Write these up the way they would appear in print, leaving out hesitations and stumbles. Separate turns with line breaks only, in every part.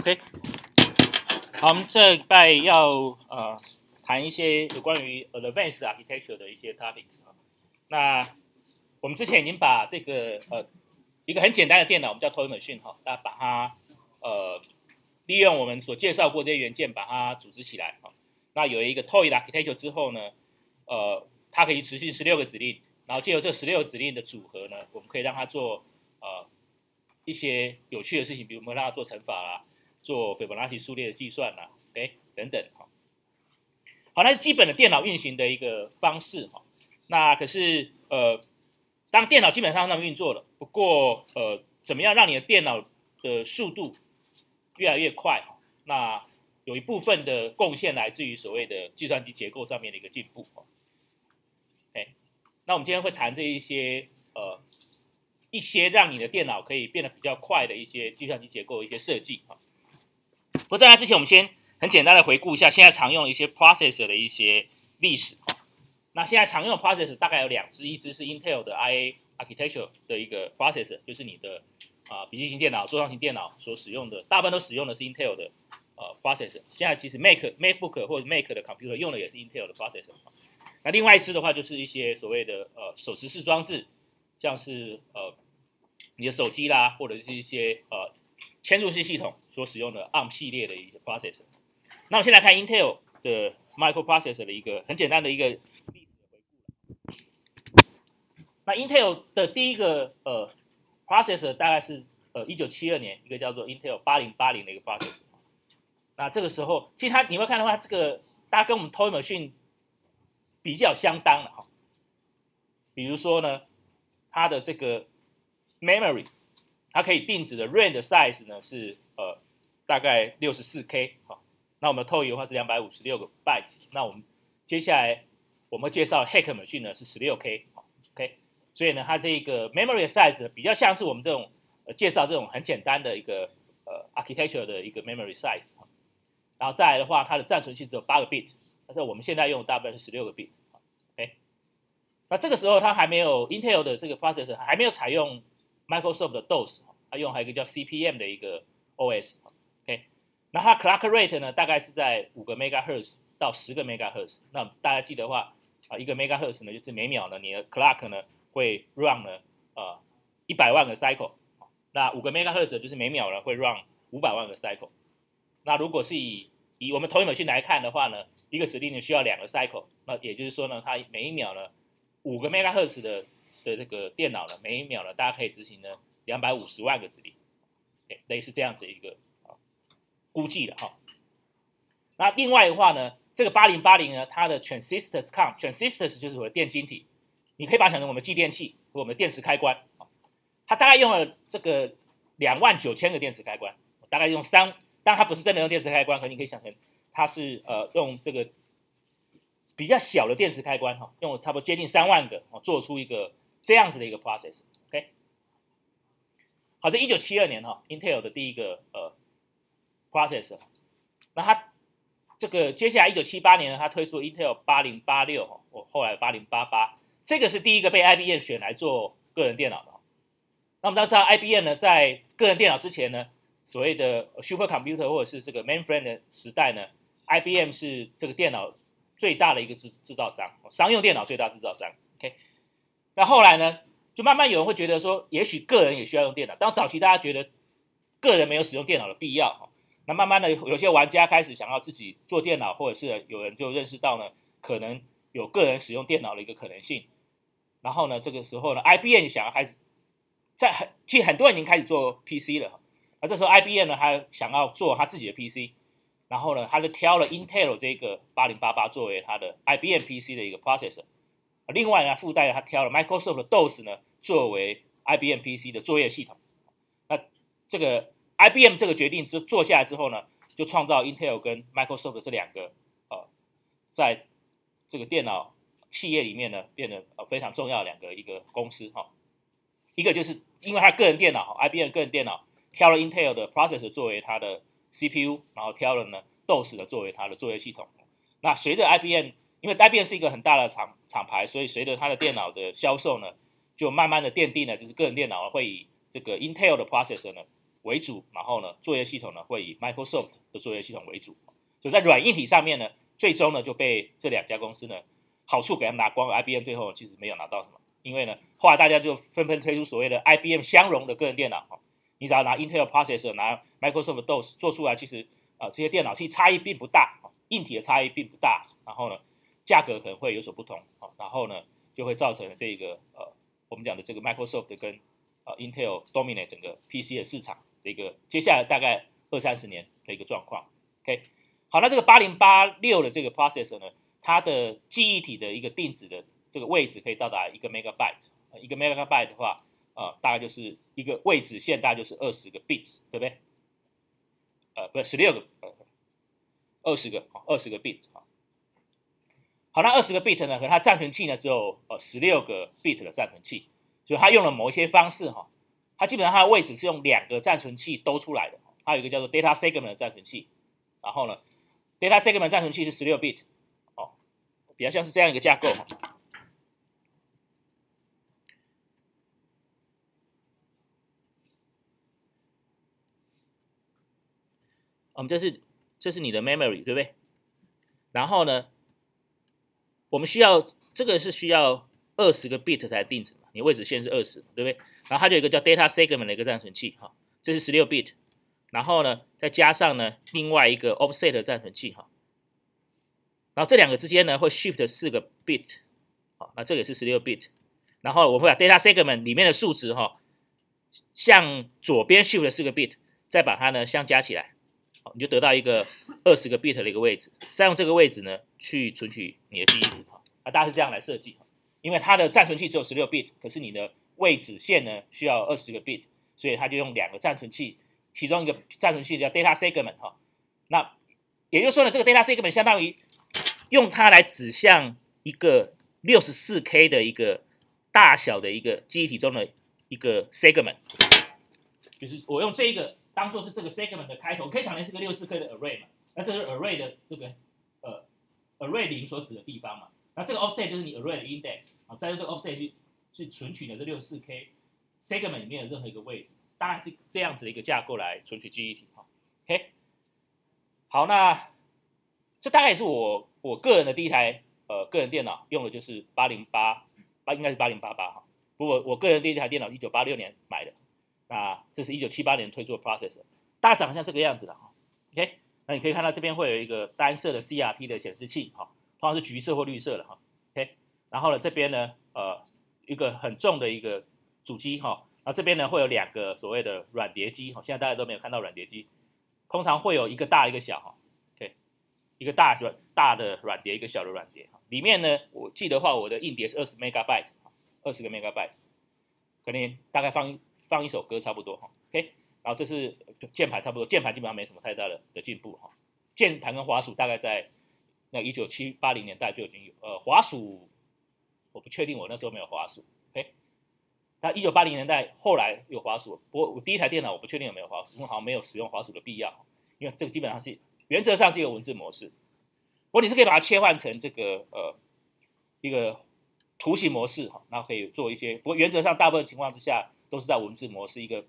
OK， 好，我们这礼拜要谈一些有关于 Advanced Architecture 的一些 topics 啊。那我们之前已经把这个一个很简单的电脑，我们叫 Toy Machine 哈，那把它利用我们所介绍过这些元件把它组织起来哈。那有一个 Toy 的 Architecture 之后呢，它可以执行16个指令，然后借由这16个指令的组合呢，我们可以让它做一些有趣的事情，比如我们让它做乘法啦，做斐波那契数列的计算啦，等等哈。好，那是基本的电脑运行的一个方式哈。那可是当电脑基本上那么运作了，不过怎么样让你的电脑的速度越来越快？那有一部分的贡献来自于所谓的计算机结构上面的一个进步。那我们今天会谈这一些让你的电脑可以变得比较快的一些计算机结构的一些设计。不过在那之前，我们先很简单的回顾一下现在常用的一些 processor 的一些历史。那现在常用的 processor 大概有2支，一支是 Intel 的 IA Architecture 的一个 processor， 就是你的笔记型电脑、桌上型电脑所使用的，大部分都使用的是 Intel 的processor。现在其实 MacBook 或者 Mac 的 computer 用的也是 Intel 的 processor。那另外一支的话，就是一些所谓的手持式装置，像是你的手机啦，或者是一些嵌入式系统所使用的 ARM 系列的一些 processor。那我们先来看 Intel 的 microprocessor 的一个很简单的一个历史的回顾。那 Intel 的第一个processor 大概是1972年，一个叫做 Intel 8080的一个 processor。那这个时候，其实你会看到它这个大家跟我们 Toy Machine 比较相当的哈。比如说呢，它的这个 memory， 它可以定制的 RAM 的 size 呢是大概 64K 哈。那我们的 Toy 的话是256个 bytes。那我们接下来我们介绍 Hack Machine 呢是 16K。OK， 所以呢，它这个 memory size 呢比较像是我们这种介绍这种很简单的一个architecture 的一个 memory size。然后再来的话，它的暂存器只有8个 bit， 但是我们现在用的大部分是16个 bit。OK， 那这个时候它还没有 Intel 的这个 processor 还没有采用 Microsoft 的 DOS， 它用还有一个叫 CP/M 的一个 OS。OK， 那它 clock rate 呢大概是在5个 MHz 到10个 MHz。那大家记得的话1个 MHz 呢就是每秒呢你的 clock 呢会 run 呢100万个 cycle。那5个 MHz 就是每秒呢会 run 500万个 cycle。那如果是以我们投影machine来看的话呢，一个指令呢需要2个 cycle， 那也就是说呢，它每一秒呢5个 MHz 的这个电脑呢，每一秒呢大家可以执行呢250万个指令，类似这样子一个估计的哈。那另外的话呢，这个8080呢，它的 transistors count，transistors 就是我的电晶体，你可以把它想成我们继电器和我们的电池开关，它大概用了这个29000个电池开关，大概用当然它不是真的用电池开关，可你可以想成它是用这个比较小的电池开关用了差不多接近3万个做出一个这样子的一个 process。OK， 好，这1972年Intel 的第一个processor。那它这个接下来1978年呢，它推出 Intel 8086，后来8088，这个是第一个被 IBM 选来做个人电脑的。那我们都知道 IBM 呢，在个人电脑之前呢，所谓的 supercomputer 或者是这个 mainframe 的时代呢 ，IBM 是这个电脑最大的一个制造商，商用电脑最大制造商。OK， 那后来呢，就慢慢有人会觉得说，也许个人也需要用电脑。当早期大家觉得个人没有使用电脑的必要，那慢慢的有些玩家开始想要自己做电脑，或者是有人就认识到呢，可能有个人使用电脑的一个可能性。然后呢，这个时候呢 ，IBM 想要开始其实很多人已经开始做 PC 了。那这时候 IBM 呢，还想要做他自己的 PC， 然后呢，他就挑了 Intel 这个8088作为他的 IBM PC 的一个 processor。另外呢，附带他挑了 Microsoft 的 DOS 呢作为 IBM PC 的作业系统。那这个 IBM 这个决定做下来之后呢，就创造 Intel 跟 Microsoft 这2个在这个电脑企业里面呢变得非常重要的一个公司一个就是因为他个人电脑 IBM 个人电脑挑了 Intel 的 processor 作为它的 CPU， 然后挑了呢 DOS 的作为它的作业系统。那随着 IBM， 因为 IBM 是一个很大的厂牌，所以随着它的电脑的销售呢，就慢慢的奠定了就是个人电脑会以这个 Intel 的 processor 呢为主，然后呢，作业系统呢会以 Microsoft 的作业系统为主。所以在软硬体上面呢，最终呢就被这2家公司呢好处给他们拿光了 ，IBM 最后其实没有拿到什么，因为呢后来大家就纷纷推出所谓的 IBM 相容的个人电脑，你只要拿 Intel Processor 拿 Microsoft DOS 做出来，其实这些电脑其实差异并不大，硬体的差异并不大，然后呢价格可能会有所不同，然后呢就会造成这个我们讲的这个 Microsoft 跟Intel dominate 整个 PC 的市场的一个接下来大概20-30年的一个状况。OK， 好，那这个8086的这个 processor 呢，它的记忆体的一个定址的这个位置可以到达1个 megabyte，1个 megabyte 的话，大概就是一个位置线大概就是20个 bits， 对不对？不是16个，20个 bit。好，那20个 bit 呢，可能它暂存器呢只有16个 bit 的暂存器，所以它用了某一些方式它基本上它的位置是用2个暂存器兜出来的，它有一个叫做 data segment 的暂存器，然后呢 data segment 暂存器是16 bit， 比较像是这样一个架构。我们这是你的 memory， 对不对？然后呢，我们需要这个是需要20个 bit 才定址嘛，你位置线是20，对不对？然后它就有一个叫 data segment 的一个暂存器，这是16 bit， 然后呢再加上呢另外一个 offset 的暂存器，然后这2个之间呢会 shift 4个 bit， 那这个也是16 bit， 然后我们会把 data segment 里面的数值向左边 shift 4个 bit， 再把它呢相加起来，你就得到一个20个 bit 的一个位置，再用这个位置呢去存取你的记忆体，大概是这样来设计，因为它的暂存器只有16 bit， 可是你的位置线呢需要20个 bit， 所以它就用2个暂存器，其中一个暂存器叫 data segment， 那也就是说呢，这个 data segment 相当于用它来指向一个64K 的一个大小的一个记忆体中的一个 segment， 就是我用这一个当做是这个 segment 的开头，可以想象是个64K 的 array 嘛，那这是 array 的这个array 0所指的地方嘛，那这个 offset 就是你 array 的 index， 再用这个 offset 去存取的这64K segment 里面的任何一个位置，大概是这样子的一个架构来存取记忆体。OK， 好，那这大概也是我个人的第一台个人电脑，用的就是808，应该是8088，不过我个人第一台电脑1986年买的，那这是1978年推出的 processor， 大概长得像这个样子的。OK， 那你可以看到这边会有一个单色的 CRT 的显示器，通常是橘色或绿色的。OK， 然后呢这边呢一个很重的一个主机，然后这边呢会有2个所谓的软碟机，现在大家都没有看到软碟机，通常会有一个大一个小，一个大的软碟，一个小的软碟，里面呢我记得话我的硬碟是20 megabyte， 20个 megabyte， 可能大概放一首歌差不多。OK， 然后这是键盘差不多，键盘基本上没什么太大的进步，键盘跟滑鼠大概在那1970-80年代就已经有，滑鼠我不确定，我那时候没有滑鼠。OK， 那1980年代后来有滑鼠，不过我第一台电脑我不确定有没有滑鼠，因为好像没有使用滑鼠的必要，因为这个基本上是原则上是一个文字模式，不过你是可以把它切换成这个一个图形模式，然后可以做一些，不过原则上大部分情况之下都是在文字模式一个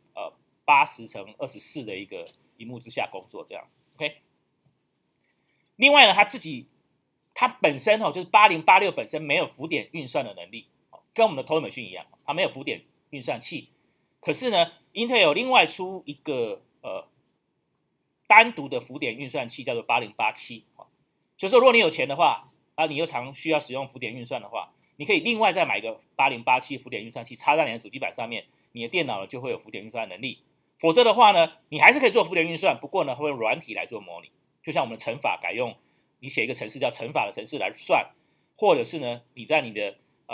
80×24的一个萤幕之下工作这样。OK， 另外呢，它本身就是8086本身没有浮点运算的能力，跟我们的 Toy Machine 一样，它没有浮点运算器。可是呢 ，Intel 有另外出一个单独的浮点运算器，叫做8087。就是说，如果你有钱的话，你又常需要使用浮点运算的话，你可以另外再买一个8087浮点运算器，插在你的主机板上面，你的电脑呢就会有浮点运算的能力。否则的话呢，你还是可以做浮点运算，不过呢，会用软体来做模拟，就像我们的乘法改用你写一个程式叫乘法的程式来算，或者是呢，你在你的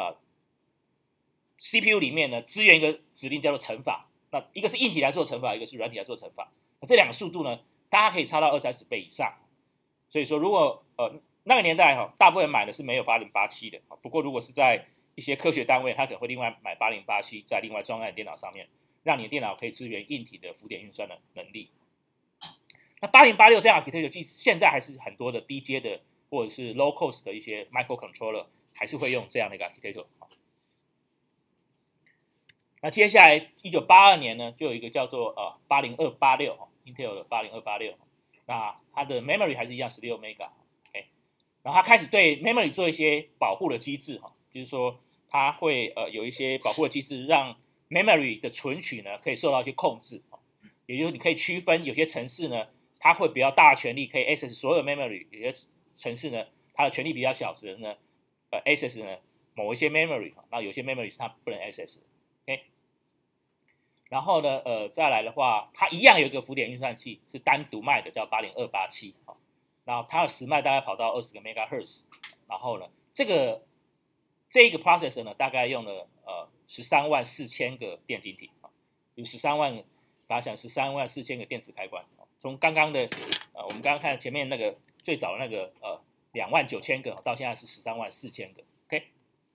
CPU 里面呢支援一个指令叫做乘法，那一个是硬体来做乘法，一个是软体来做乘法，那这2个速度呢，大家可以差到20-30倍以上。所以说，如果那个年代大部分人买的是没有8087的，不过如果是在一些科学单位，他可能会另外买8087，再另外装在电脑上面，让你的电脑可以支援硬体的浮点运算的能力。那8086这样 architecture 现在还是很多的低阶的或者是 low cost 的一些 microcontroller 还是会用这样的一个 architecture。 那接下来1982年呢，就有一个叫做80286 Intel 的80286，那它的 memory 还是一样16 mega。OK， 然后它开始对 memory 做一些保护的机制就是说它会有一些保护的机制，让 memory 的存取呢可以受到一些控制，也就是你可以区分有些程式呢，它会比较大的权力可以 access 所有 memory， 有些程式呢，它的权力比较小的呢access 呢某一些 memory， 然后有些 memory 是它不能 access 的。OK， 然后呢再来的话，它一样有一个浮点运算器是单独卖的，叫80287，然后它的时脉大概跑到20个 megahertz， 然后呢这个 processor 呢大概用了134000个电晶体，有13万，把它想134000个电池开关，从刚刚的我们刚刚看前面那个最早的那个29000个到现在是134000个。OK，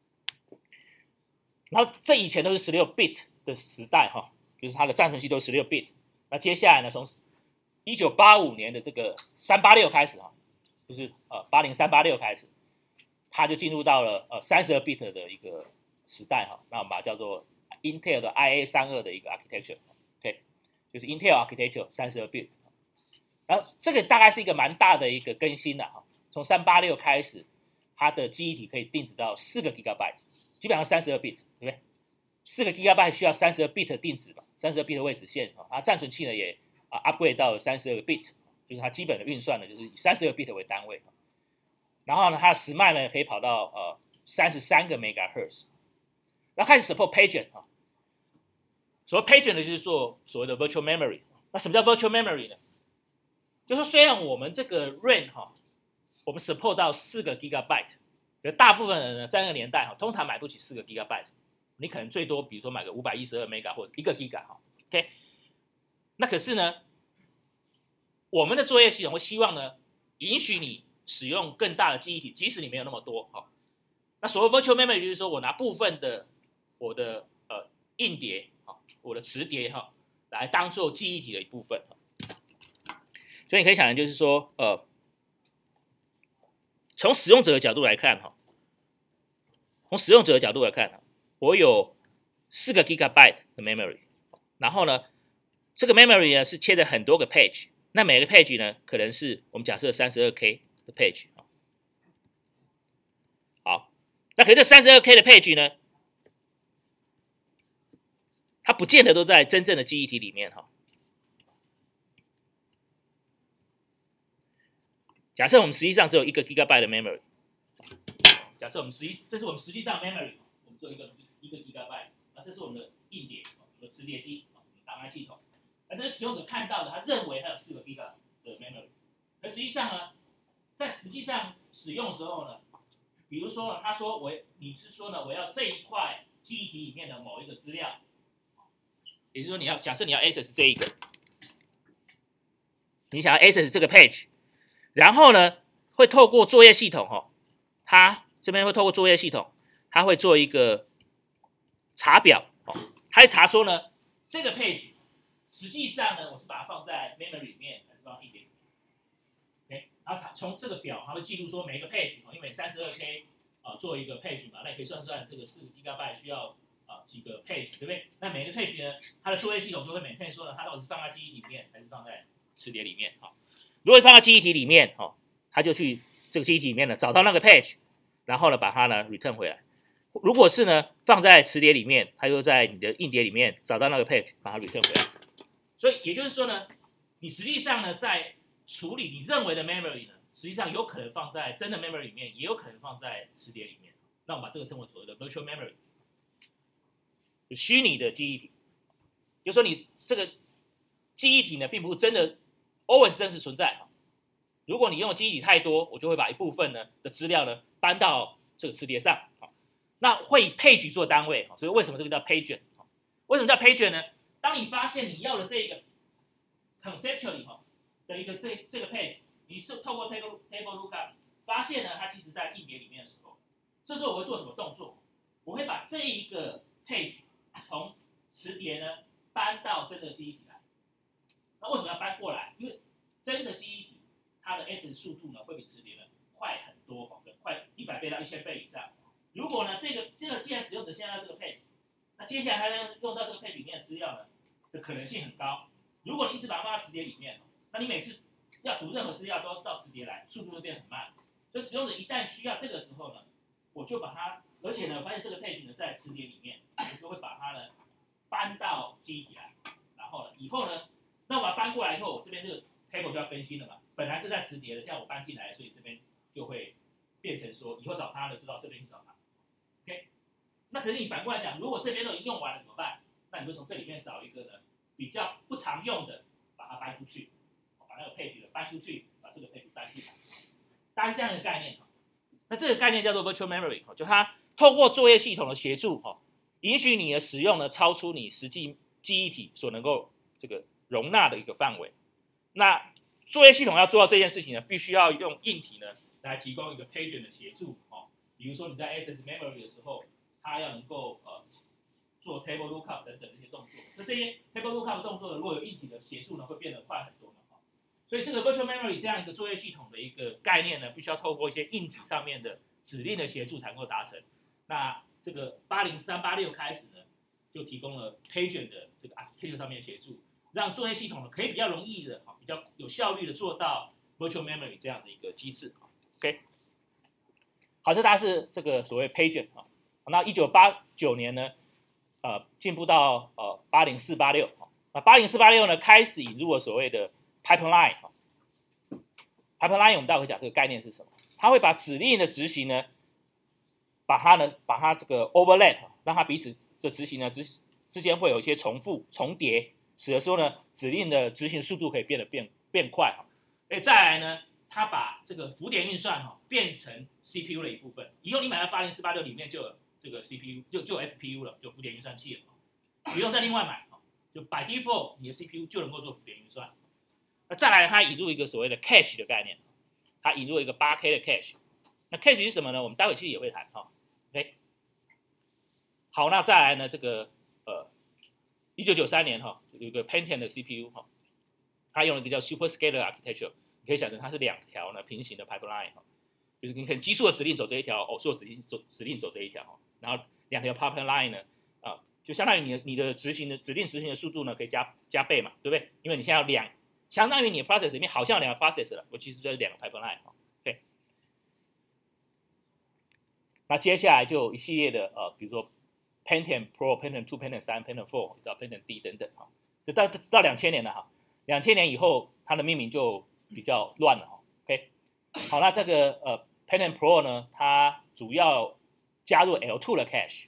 然后这以前都是16 bit 的时代就是它的暂存器都是16 bit。那接下来呢，从1985年的这个386开始就是80386开始，它就进入到了32 bit 的一个时代那我们把它叫做 Intel 的 IA32 的一个 architecture。OK， 就是 Intel architecture 32 bit。然后这个大概是一个蛮大的一个更新从386开始，它的记忆体可以定制到4个 GB， 基本上32 bit， 对不对？4个 GB 需要32 bit 定制嘛，32 bit 位置线它暂存器呢也upgrade 到了32个 bit， 就是它基本的运算呢就是以32 bit 为单位。然后呢，它的时脉呢可以跑到33个 megahertz， 然后开始 support pager。所谓 pager 呢，就是做所谓的 virtual memory。那什么叫 virtual memory 呢？就是说虽然我们这个 RAM 我们 support 到4个 gigabyte， 可大部分人呢在那个年代通常买不起4个 gigabyte， 你可能最多比如说买个512 mega 或者1个 giga。OK， 那可是呢，我们的作业系统会希望呢允许你使用更大的记忆体，即使你没有那么多那所谓 virtual memory 就是说我拿部分的我的硬碟我的磁碟来当做记忆体的一部分。所以你可以想的就是说从使用者的角度来看我有4个 gigabyte 的 memory， 然后呢这个 memory 呢是切了很多个 page， 那每个 page 呢可能是我们假设 32K 的 page。 好，那可是这 32K 的 page 呢，它不见得都在真正的记忆体里面假设我们实际上只有1个 gigabyte 的 memory， 假设这是我们实际上的 memory， 我们只有一个 gigabyte， 那这是我们的硬碟，我们的磁碟机，档案系统。那这是使用者看到的，他认为他有4个 giga 的 memory， 而实际上呢，在实际上使用的时候呢，比如说他说你是说呢，我要这一块记忆体里面的某一个资料，也就是说假设你要 access 这一个，你想要 access 这个 page。然后呢，会透过作业系统它这边会透过作业系统，它会做一个查表它会查说呢，这个 page 实际上呢，我是把它放在 memory 里面，还是放硬碟里面？ OK， 然后从这个表，它会记录说每一个 page， 因为 32K 做一个 page 嘛，那你可以算算这个4个 GB 需要几个 page， 对不对？那每个 page 呢，它的作业系统就会每天说呢，它到底是放在记忆里面，还是放在磁碟里面如果放到记忆体里面他就去这个记忆体里面呢找到那个 page， 然后呢把它呢 return 回来。如果是呢放在磁碟里面，他又在你的硬碟里面找到那个 page， 把它 return 回来。所以也就是说呢，你实际上呢在处理你认为的 memory 呢，实际上有可能放在真的 memory 里面，也有可能放在磁碟里面。那我们把这个称为所谓的 virtual memory， 虚拟的记忆体。就是说你这个记忆体呢，并不是真的 always 真实存在。如果你用的记忆体太多，我就会把一部分呢的资料呢搬到这个磁碟上，那会以 page 做单位，所以为什么这个叫 pager？ 为什么叫 pager 呢？当你发现你要的这个 conceptually 的一个这个 page， 你是透过 table lookup 发现呢，它其实在硬碟里面的时候，这时候我会做什么动作？我会把这一个 page 从磁碟呢搬到真的记忆体来。那为什么要搬过来？因为真的记忆体它的 access 速度呢会比磁碟呢快很多，快100倍到1000倍以上。如果呢这个既然使用者现在这个 page， 那接下来它用到这个 page 里面的资料呢的可能性很高。如果你一直把它放在磁碟里面，那你每次要读任何资料都到磁碟来，速度会变得很慢。所以使用者一旦需要这个时候呢，我就把它，而且呢，发现这个 page 呢在磁碟里面，我就会把它呢搬到记忆体来。然后呢，以后呢，那我把它搬过来以后，我这边这个 table 就要更新了嘛。本来是在磁碟的，现在我搬进来，所以这边就会变成说，以后找它呢就到这边去找它。OK， 那可是你反过来讲，如果这边都已经用完了怎么办？那你就从这里面找一个呢比较不常用的，把它搬出去，把那个 page 搬出去，把这个 page 搬进来，大概是这样的概念。那这个概念叫做 virtual memory， 就它透过作业系统的协助，允许你的使用呢超出你实际记忆体所能够这个容纳的一个范围。那作业系统要做到这件事情呢，必须要用硬体呢来提供一个 pager 的协助。比如说你在 access memory 的时候，它要能够做 table lookup 等等这些动作。那这些 table lookup 动作呢，如果有硬体的协助呢，会变得快很多。所以这个 virtual memory 这样一个作业系统的一个概念呢，必须要透过一些硬体上面的指令的协助才能够达成。那这个80386开始呢，就提供了 pager 的这个 architecture 上面的协助，让作业系统呢可以比较容易的、比较有效率的做到 virtual memory 这样的一个机制。OK， 好，这大概是这个所谓 pager。那1989年呢，进步到80486。那80486呢开始引入了所谓的 pipeline。pipeline 我们待会会讲这个概念是什么。它会把指令的执行呢，把它这个 overlap， 让它彼此的执行呢之间会有一些重叠，使得说呢指令的执行速度可以变快。再来呢，它把这个浮点运算变成 CPU 的一部分。以后你买到80486里面就有这个 CPU， 就有 FPU 了，就浮点运算器了，不用再另外买，就 by default 你的 CPU 就能够做浮点运算。那再来，它引入一个所谓的 cache 的概念，它引入一个8K 的 cache。那 cache 是什么呢？我们待会其实也会谈。OK， 好，那再来呢，这个1993年有一个 Pentium 的 CPU， 它用了一个叫 Superscalar Architecture， 你可以想成它是两条呢平行的 pipeline， 就是你可能奇数的指令走这一条，偶数的指令走这一条，然后两条 pipeline 呢，就相当于你的指令执行的速度呢可以加倍嘛，对不对？因为你现在有相当于你的 process 里面好像有两个 process 了，我其实就是两个 pipeline。OK， 那接下来就有一系列的比如说 Pentium Pro、Pentium 2、Pentium 3、Pentium 4到 Pentium D 等等就到2000年了2000年以后它的命名就比较乱了OK， 好，那这个Pentium Pro 呢，它主要加入 L2 的 cache。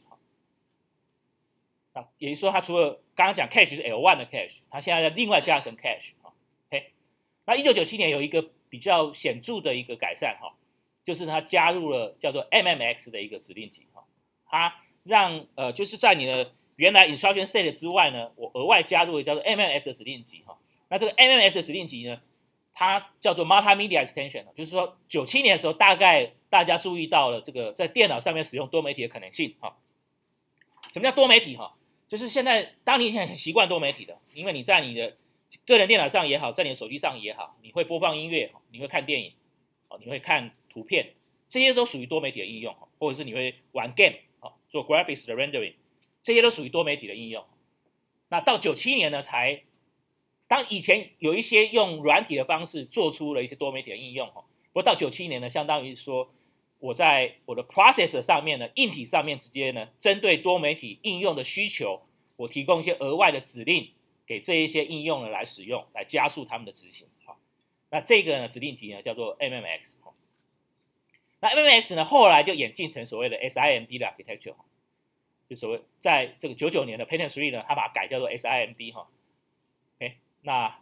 也就是说，它除了刚刚讲 cache 是 L1 的 cache， 它现在另外加成 cache。OK， 那1997年有一个比较显著的一个改善就是它加入了叫做 MMX 的一个指令集它让就是在你的原来 instruction set 之外呢，我额外加入了叫做 MMX 的指令集那这个 MMX 的指令集呢，它叫做 multimedia extension， 就是说97年的时候，大概大家注意到了这个在电脑上面使用多媒体的可能性什么叫多媒体就是现在，当你现在很习惯多媒体的，因为你在你的个人电脑上也好，在你的手机上也好，你会播放音乐，你会看电影，你会看图片，这些都属于多媒体的应用，或者是你会玩 game，做 graphics 的 rendering， 这些都属于多媒体的应用。那到97年呢，当以前有一些用软体的方式做出了一些多媒体的应用，不过到97年呢，相当于说，我在我的 processor 上面呢，硬体上面直接呢，针对多媒体应用的需求，我提供一些额外的指令给这一些应用呢来使用，来加速他们的执行。那这个呢指令集呢叫做 MMX。那 MMX 呢后来就演进成所谓的 SIMD 的 architecture， 就所谓在这个99年的 Pentium 3呢，它把它改叫做 SIMD。OK， 那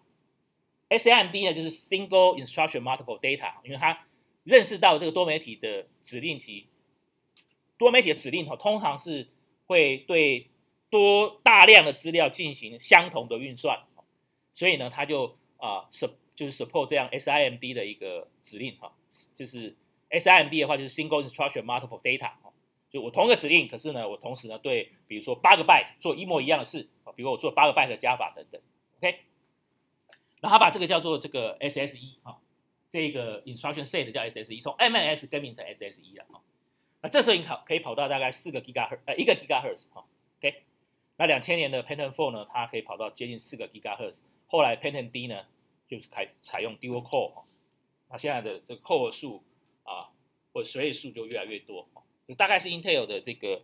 SIMD 呢就是 Single Instruction Multiple Data， 因为它认识到这个多媒体的指令集，多媒体的指令通常是会对大量的资料进行相同的运算，所以呢，它就是 support 这样 SIMD 的一个指令就是 SIMD 的话就是 Single Instruction Multiple Data， 就我同一个指令，可是呢，我同时呢对比如说8个 byte 做一模一样的事，比如我做8个 byte 的加法等等 ，OK， 然后他把这个叫做这个 SSE 这个 instruction set 叫 SSE， 从 MMX 更名成 SSE 了那这时候你可以跑到大概1个 GHz，OK， 那2000年的 Pentium 4呢，它可以跑到接近4个 GHz， 后来 Pentium D 呢就是采用 Dual Core， 那现在的这个 core 数啊或者随列数就越来越多，大概是 Intel 的这个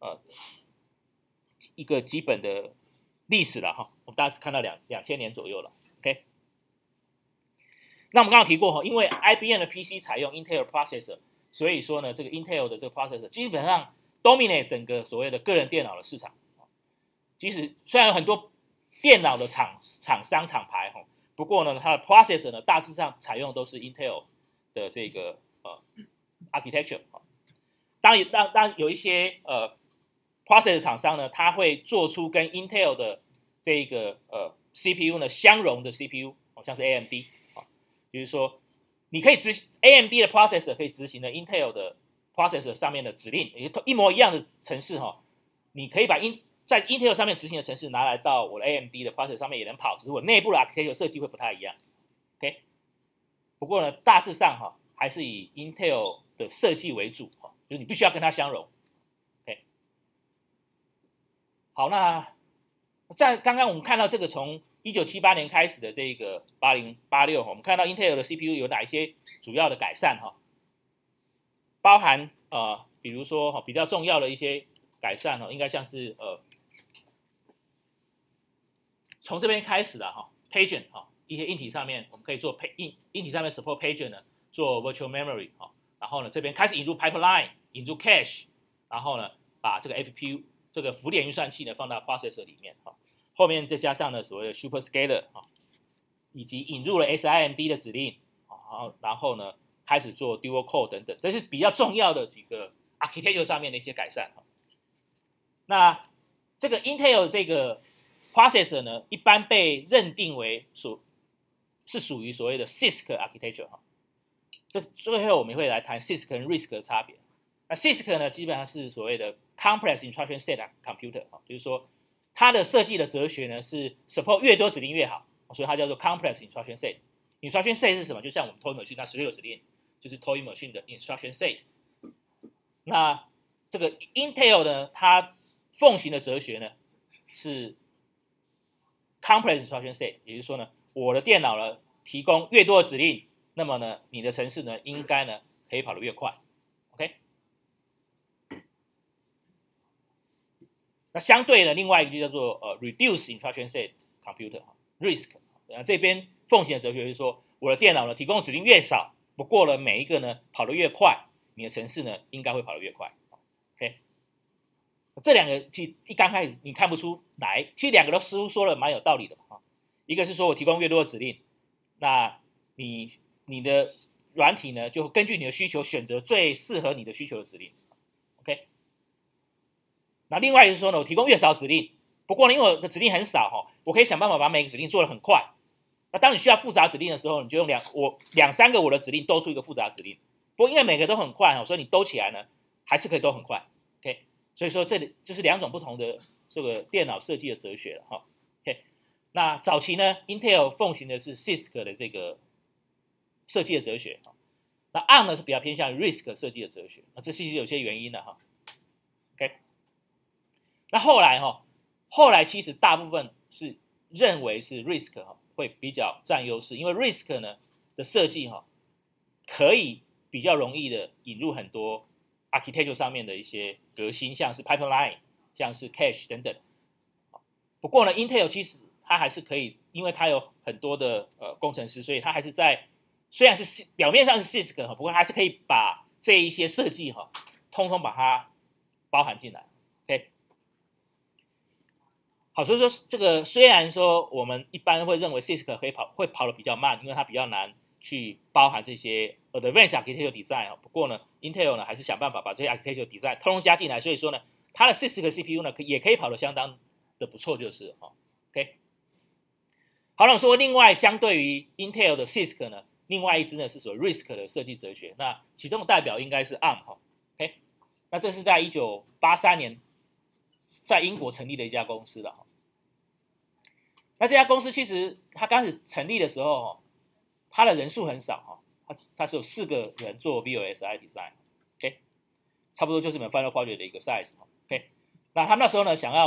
一个基本的历史了哈，我们大致看到2000年左右了 ，OK。那我们刚刚提过因为 IBM 的 PC 采用 Intel processor， 所以说呢，这个 Intel 的这个 processor 基本上 dominate 整个所谓的个人电脑的市场。即使虽然有很多电脑的厂商厂牌不过呢，它的 processor 呢大致上采用都是 Intel 的这个architecture。当然有一些processor 厂商呢，它会做出跟 Intel 的这个CPU 呢相容的 CPU， 像是 AMD， 就是说你可以AMD 的 processor 可以执行的 Intel 的 processor 上面的指令，一模一样的程式你可以把在 Intel 上面执行的程式拿来到我的 AMD 的 processor 上面也能跑，只是我内部的 architecture 设计会不太一样。OK， 不过呢，大致上还是以 Intel 的设计为主，就是你必须要跟它相容。OK， 好，那在刚刚我们看到这个从1978年开始的这个8086，我们看到 Intel 的 CPU 有哪一些主要的改善包含比如说比较重要的一些改善应该像是从这边开始的Pager 一些硬体上面我们可以做硬体上面 support Pager 呢做 virtual memory 然后呢这边开始引入 pipeline， 引入 cache， 然后呢把这个 FPU 这个浮点运算器呢放到 processor 里面后面再加上呢所谓的 superscalar 以及引入了 SIMD 的指令然后呢开始做 dual core 等等，这是比较重要的几个 architecture 上面的一些改善那这个 Intel 这个 processor 呢，一般被认定为是属于所谓的 CISC architecture 这最后我们会来谈 CISC 跟 RISC 的差别。那 CISC 呢，基本上是所谓的 complex instruction set computer， 就是说它的设计的哲学呢是 support 越多指令越好，所以它叫做 complex instruction set。instruction set 是什么？就像我们 Toy Machine 那16个指令，就是 Toy Machine 的 instruction set。那这个 Intel 呢，它奉行的哲学呢是 complex instruction set， 也就是说呢，我的电脑呢提供越多的指令，那么呢，你的程式呢应该呢可以跑得越快。OK， 那相对的另外一个就叫做reduce instruction set computer RISC。这边奉行的哲学就是说，我的电脑呢提供指令越少，不过呢每一个呢跑得越快，你的程式呢应该会跑得越快。OK， 这两个其实一刚开始你看不出来，其实两个都似乎说了蛮有道理的一个是说我提供越多的指令，那你的软体呢就根据你的需求选择最适合你的需求的指令。OK， 那另外就是说呢，我提供越少指令，不过呢因为我的指令很少我可以想办法把每个指令做得很快。那当你需要复杂指令的时候，你就用两三个我的指令兜出一个复杂指令。不过因为每个都很快所以你兜起来呢还是可以兜很快。OK， 所以说这里就是两种不同的这个电脑设计的哲学了OK， 那早期呢 Intel 奉行的是 CISC 的这个设计的哲学那 ARM 呢是比较偏向于 RISC 设计的哲学。那这其实有些原因的OK， 那后来其实大部分是认为是 RISC 会比较占优势，因为 RISC 呢的设计可以比较容易的引入很多 architecture 上面的一些革新，像是 pipeline， 像是 cache 等等。不过呢 Intel 其实它还是可以，因为它有很多的工程师，所以它还是虽然是表面上是 CISC 不过还是可以把这一些设计通通把它包含进来。OK， 好，所以说这个虽然说我们一般会认为 CISC 会跑得比较慢，因为它比较难去包含这些advanced architecture design 不过呢 Intel 呢还是想办法把这些 architecture design 通通加进来，所以说呢它的 CISC CPU 呢也可以跑得相当的不错，就是OK。好了，我说另外相对于 Intel 的 CISC 呢，另外一支呢是属于 RISC 的设计哲学，那其中的代表应该是 ARM。OK， 那这是在1983年在英国成立的一家公司了。那这家公司其实它刚开始成立的时候它的人数很少它只有4个人做 VLSI design。OK， 差不多就是你们 Final Project 的一个 size。OK， 那他们那时候呢想要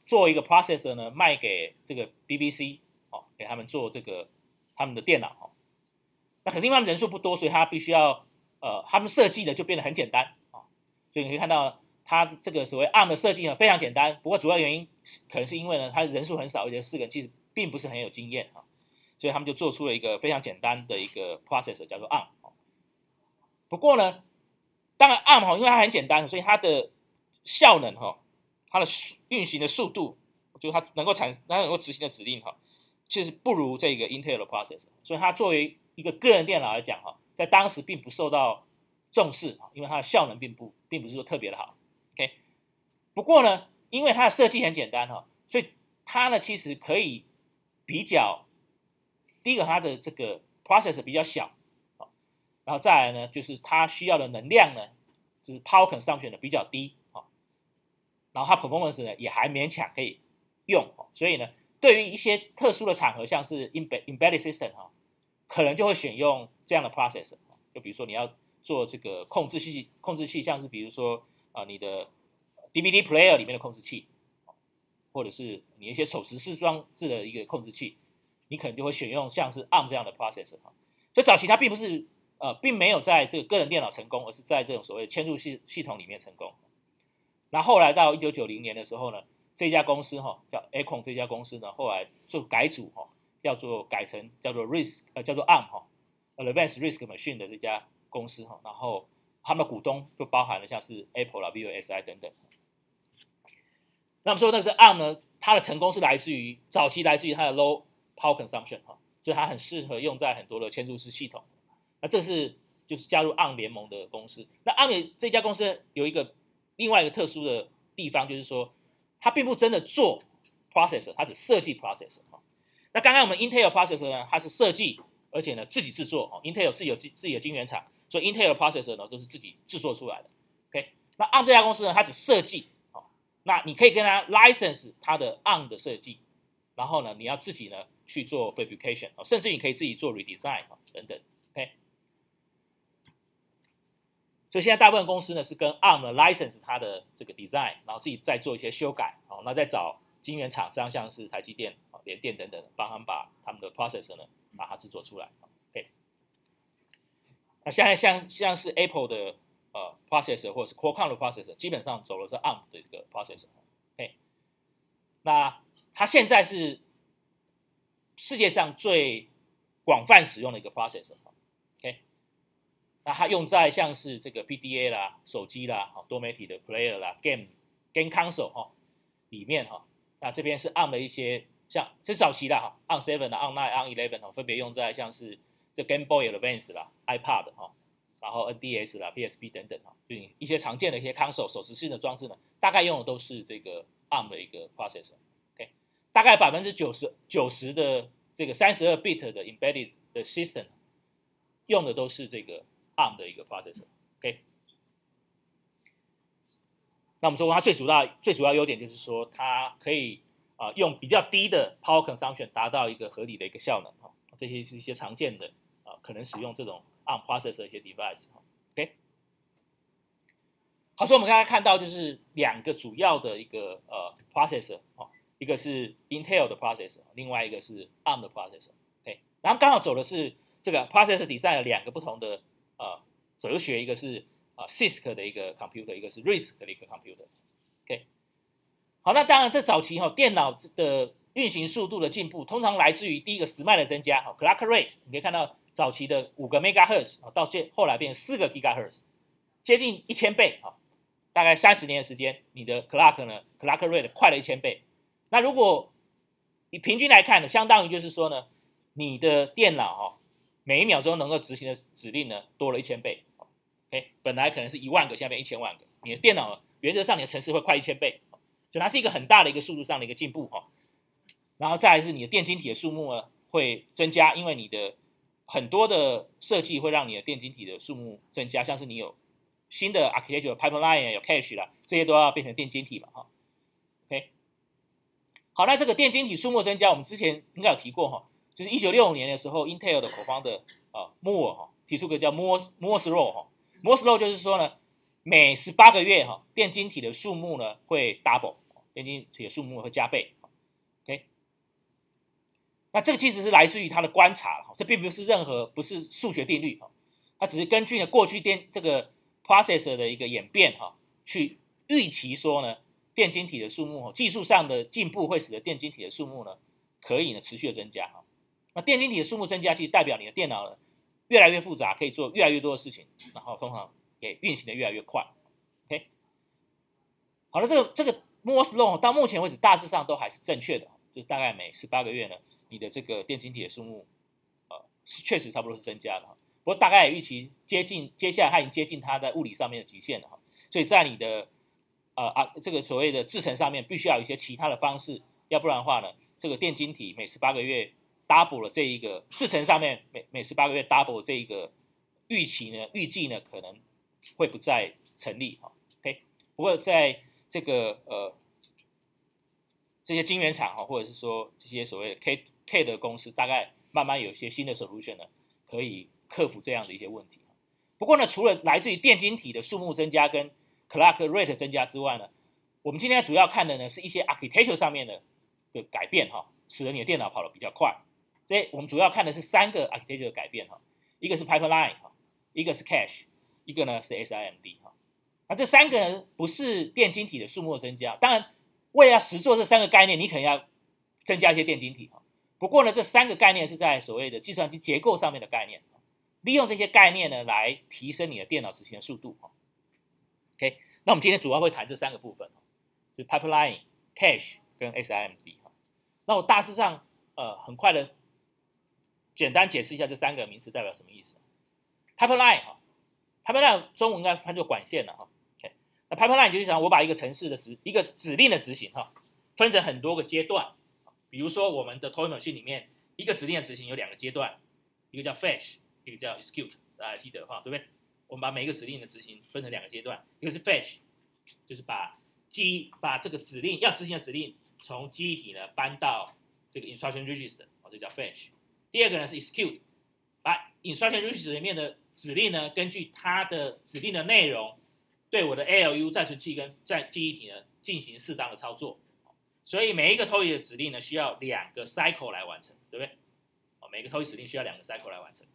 做一个 processor 呢卖给这个 BBC 给他们做这个他们的电脑那可是因为他们人数不多，所以他必须要他们设计的就变得很简单所以你可以看到它这个所谓 ARM 的设计呢非常简单，不过主要原因可能是因为呢它人数很少，而且4个人其实并不是很有经验所以他们就做出了一个非常简单的一个 processor 叫做 ARM 不过呢，当然 ARM 因为它很简单，所以它的效能它的运行的速度，就是它能够执行的指令其实不如这个 Intel 的 processor， 所以它作为一个个人电脑来讲在当时并不受到重视因为它的效能并不是说特别的好。OK， 不过呢，因为它的设计很简单所以它呢其实可以比较，第一个它的这个 processor 比较小然后再来呢就是它需要的能量呢就是 power consumption 的比较低然后它 performance 呢也还勉强可以用所以呢对于一些特殊的场合，像是 embedded system 可能就会选用这样的 processor， 就比如说你要做这个控制器，像是比如说你的 DVD player 里面的控制器，或者是你一些手持式装置的一个控制器，你可能就会选用像是 ARM 这样的 processor。所以早期它并没有在这个个人电脑成功，而是在这种所谓签入系统里面成功。那后来到1990年的时候呢，这家公司叫 Acorn 这家公司呢，后来做改组改成叫做 ARM Advanced Risk Machine 的这家公司然后他们的股东就包含了像是 Apple 啦、VLSI 等等。那么说那个 ARM 呢，它的成功是早期来自于它的 low power consumption 所以它很适合用在很多的嵌入式系统。那这就是加入 ARM 联盟的公司。那 ARM 这家公司有另外一个特殊的地方，就是说它并不真的做 processor， 它只设计 processor。那刚刚我们 Intel processor 呢，它是设计，而且呢自己制作，Intel 有自己的晶圆厂，所以 Intel processor 呢都是自己制作出来的。OK， 那 ARM 这家公司呢，它只设计，那你可以跟它 license 它的 ARM 的设计，然后呢你要自己呢去做 fabrication， 甚至你可以自己做 redesign 等等。OK， 所以现在大部分公司呢是跟 ARM 的 license 它的这个 design， 然后自己再做一些修改，那再找晶圆厂商，像是台积电、联电等等，帮他们把他们的 processor 呢把它制作出来。OK， 那现在像是 Apple 的processor 或者是 Qualcomm 的 processor， 基本上走的是 ARM 的这个 processor。OK， 那它现在是世界上最广泛使用的一个 processor。OK， 那它用在像是这个 PDA 啦、手机啦、多媒体的 player 啦、game console 里面那这边是 ARM 的一些，像这早期啦，ARM 7啦、ARM 9、ARM 11分别用在像是这 Game Boy Advance 啦、iPad 然后 NDS 啦、PSP 等等就一些常见的一些 console 手持式的装置呢，大概用的都是这个 ARM 的一个 processor。OK， 大概90%的这个32 bit 的 embedded 的 system 用的都是这个 ARM 的一个 processor。OK， 那我们说它最主要优点就是说，它可以用比较低的 power consumption 达到一个合理的一个效能这些是一些常见的可能使用这种 ARM processor 的一些 device。OK， 好，所以我们刚才看到就是两个主要的一个processor一个是 Intel 的 processor， 另外一个是 ARM 的 processor。OK， 然后刚好走的是这个 processor design 的两个不同的哲学，一个是CISC 的一个 computer， 一个是 RISC 的一个 computer。OK， 好，那当然这早期电脑的运行速度的进步，通常来自于第一个时脉的增加，clock rate， 你可以看到早期的5个 MHz 到后来变成4个 GHz， 接近1000倍大概30年的时间，你的 clock rate 快了1000倍。那如果以平均来看呢，相当于就是说呢，你的电脑每1秒钟能够执行的指令呢多了1000倍。OK， 本来可能是1万个，现在变1000万个。你的电脑原则上你的程式会快1000倍，所以它是一个很大的一个速度上的一个进步然后再来是你的电晶体的数目呢会增加，因为你的很多的设计会让你的电晶体的数目增加，像是你有新的 architecture pipeline 有 cache 啦，这些都要变成电晶体嘛OK， 好，那这个电晶体数目增加，我们之前应该有提过就是1965年的时候 Intel 的co-founder Moore提出个叫 Moore's Law。Moore's Law 就是说呢，每18个月电晶体的数目呢会 double， 电晶体的数目会加倍。OK， 那这个其实是来自于他的观察，这并不是数学定律，它只是根据呢过去这个 processor 的一个演变去预期说呢电晶体的数目技术上的进步会使得电晶体的数目呢可以呢持续的增加。那电晶体的数目增加，其实代表你的电脑呢越来越复杂，可以做越来越多的事情，然后通常也运行的越来越快。OK， 好了，这个 Moore's Law 到目前为止大致上都还是正确的，就是大概每18个月呢，你的这个电晶体的数目确实差不多是增加的。不过大概也预期接下来它已经接近它在物理上面的极限了，所以在你的这个所谓的制程上面必须要有一些其他的方式，要不然的话呢，这个电晶体每18个月 double 了这一个制程上面每18个月 double 这一个预计呢可能会不再成立。OK， 不过在这个这些晶圆厂或者是说这些所谓的 K 的公司，大概慢慢有一些新的 solution 呢，可以克服这样的一些问题。不过呢，除了来自于电晶体的数目增加跟 clock rate 增加之外呢，我们今天主要看的呢是一些 architecture 上面的改变，使得你的电脑跑得比较快。我们主要看的是3个 architecture 的改变，一个是 pipeline， 一个是 cache， 一个呢是 SIMD。那这3个呢不是电晶体的数目的增加，当然为了要实做这3个概念，你可能要增加一些电晶体。不过呢，这3个概念是在所谓的计算机结构上面的概念，利用这些概念呢来提升你的电脑执行的速度。OK， 那我们今天主要会谈这3个部分，就是 pipeline、cache 跟 SIMD。那我大致上很快的简单解释一下这3个名词代表什么意思。pipeline 中文应该翻作管线了。OK， 那 pipeline 就是讲我把一个程式的一个指令的执行分成很多个阶段。比如说我们的 Toy Machine 里面一个指令的执行有2个阶段，一个叫 fetch， 一个叫 execute， 大家记得的话，对不对？我们把每一个指令的执行分成2个阶段，一个是 fetch， 就是把这个指令要执行的指令从记忆体呢搬到这个 instruction register， 这叫 fetch。第二个呢是 execute， 把 instruction register 里面的指令呢根据它的指令的内容，对我的 ALU 暂存器跟记忆体呢进行适当的操作。所以每一个 TOEIC 的指令呢需要2个 cycle 来完成，对不对？每个 TOEIC 指令需要2个 cycle 来完成。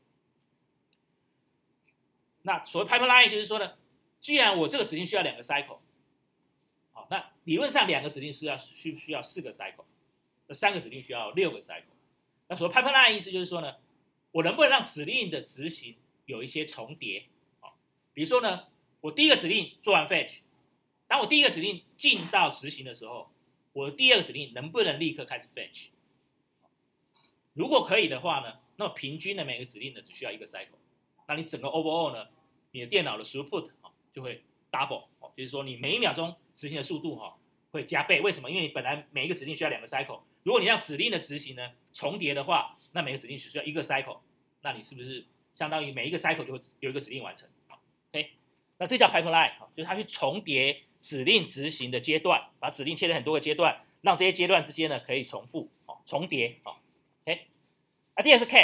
那所谓 pipeline 就是说呢，既然我这个指令需要2个 cycle， 那理论上2个指令需要4个 cycle， 那3个指令需要6个 cycle。那所谓 pipeline 的意思就是说呢，我能不能让指令的执行有一些重叠？比如说呢，我第一个指令做完 fetch， 当我第一个指令进到执行的时候，我的第2个指令能不能立刻开始 fetch？ 如果可以的话呢，那么平均的每个指令呢只需要1个 cycle， 那你整个 overall 呢，你的电脑的 throughput 就会 double， 就是说你每1秒钟执行的速度会加倍。为什么？因为你本来每一个指令需要2个 cycle， 如果你让指令的执行呢重叠的话，那每个指令只需要1个 cycle， 那你是不是相当于每一个 cycle 就会有1个指令完成？ OK， 那这叫 pipeline， 就是它去重叠指令执行的阶段，把指令切成很多个阶段，让这些阶段之间呢可以重复重叠。OK， 第二是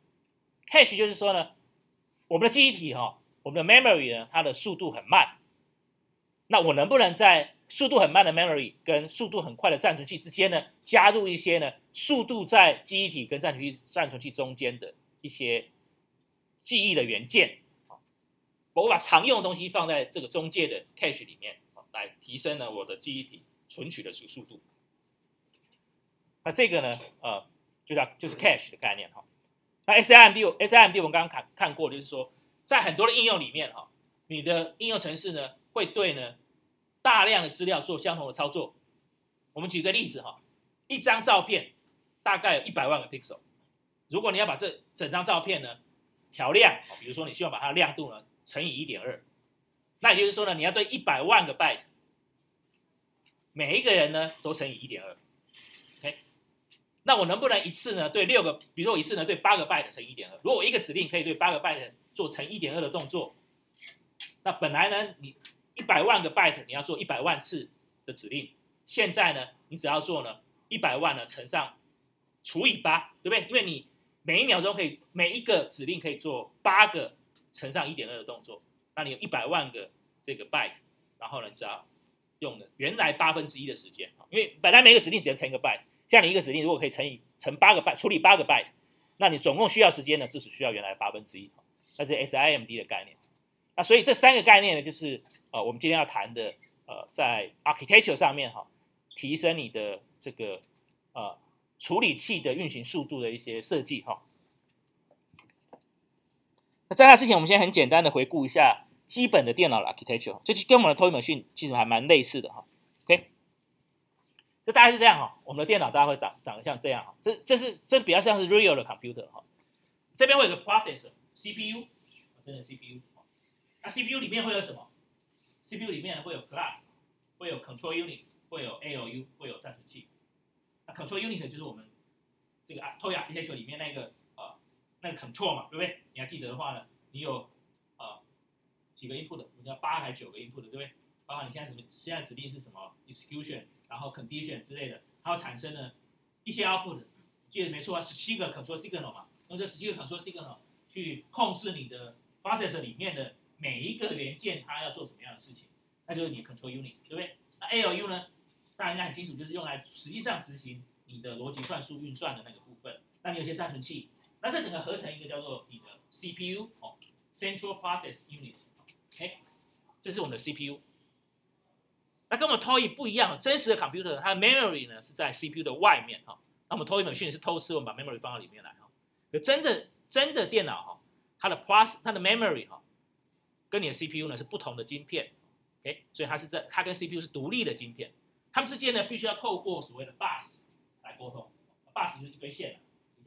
cache 就是说呢，我们的记忆体我们的 memory 呢它的速度很慢，那我能不能在速度很慢的 memory 跟速度很快的暂存器之间呢加入一些呢速度在记忆体跟暂存器中间的一些记忆的元件？我把常用的东西放在这个中介的 cache 里面，来提升呢我的记忆体存取的速度。那这个呢，就是 cache 的概念。那 SIMD 我们刚刚看过，就是说在很多的应用里面你的应用程式呢会对呢大量的资料做相同的操作。我们举个例子一张照片大概有100万个 pixel， 如果你要把这整张照片呢调亮，比如说你希望把它的亮度呢乘以 1.2， 那也就是说呢，你要对100万个 byte， 每一个人呢都乘以 1.2。 OK， 那我能不能一次呢对6个，比如说我一次呢对8个 byte 乘以 1.2， 如果我一个指令可以对8个 byte 做乘 1.2 的动作，那本来呢你100万个 byte 你要做100万次的指令，现在呢你只要做呢100万呢乘上除以8，对不对？因为你每1秒钟每一个指令可以做8个乘上 1.2 的动作，那你有100万个这个 byte， 然后呢你只要用的原来1/8的时间，因为本来每个指令只能乘一个 byte， 像你一个指令如果可以乘8个 byte， 处理8个 byte， 那你总共需要时间呢，就只需要原来1/8，那是 SIMD 的概念。那所以这3个概念呢，就是我们今天要谈的在 architecture 上面提升你的这个处理器的运行速度的一些设计那在那之前，我们先很简单的回顾一下基本的电脑的 architecture， 这跟我们的 Toy Machine 其实还蛮类似的OK， 这大概是这样我们的电脑大概会长得像这样这比较像是 real 的 computer 这边会有个 processor CPU， 真的 CPU， 那 CPU 里面会有什么 ？CPU 里面会有 clock， 会有 control unit， 会有 ALU， 会有暂存器。那 control unit 就是我们这个 Toy architecture 里面那个 control 嘛，对不对？你还记得的话呢，你有几个 input， 我们叫8还是9个 input， 对不对？包括你现在指令是什么 execution， 然后 condition 之类的，它会产生的一些 output， 记得没错17个 control signal 嘛，用这17个 control signal 去控制你的 processor 里面的每一个元件它要做什么样的事情，那就是你的 control unit， 对不对？那 ALU 呢，大家应该很清楚，就是用来实际上执行你的逻辑算术运算的那个部分。那你有些暂存器，那这整个合成一个叫做你的 CPU Central Process Unit，OK， 这是我们的 CPU。那跟我们 Toy 不一样，真实的 computer 它的 memory 呢是在 CPU 的外面那我们 Toy Machine 是偷吃，我们把 memory 放到里面来可真的电脑它的 memory 跟你的 CPU 呢是不同的晶片，OK， 所以它跟 CPU 是独立的晶片，它们之间呢必须要透过所谓的 bus 来沟通 ，bus 就是一堆线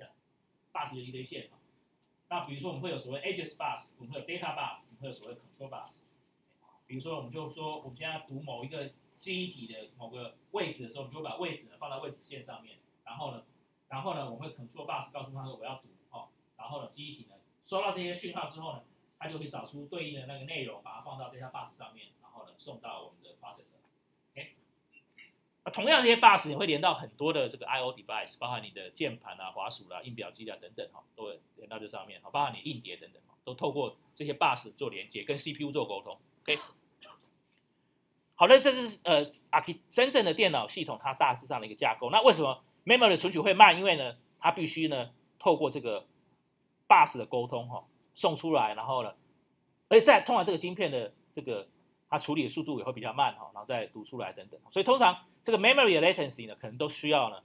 ，bus 就是一堆线那比如说我们会有所谓 address bus， 我们会有 data bus， 我们会有所谓 control bus。比如说我们就说我们现在要读某一个记忆体的某个位置的时候，我们就把位置呢放到位置线上面，然后呢我们会 control bus 告诉它说我要读然后呢记忆体呢收到这些讯号之后呢，它就会找出对应的那个内容，把它放到 data bus 上面，然后呢送到我们的 processor。OK， 同样这些 bus 也会连到很多的这个 I/O device， 包含你的键盘滑鼠印表机等等都会连到这上面包含你硬碟等等都透过这些 bus 做连接，跟 CPU 做沟通。OK， 好的，这是真正的电脑系统它大致上的一个架构。那为什么 memory 的存取会慢？因为呢，它必须呢透过这个 bus 的沟通送出来，然后呢，而且再通常这个晶片的这个它处理的速度也会比较慢然后再读出来等等。所以通常这个 memory 的 latency 呢，可能都需要呢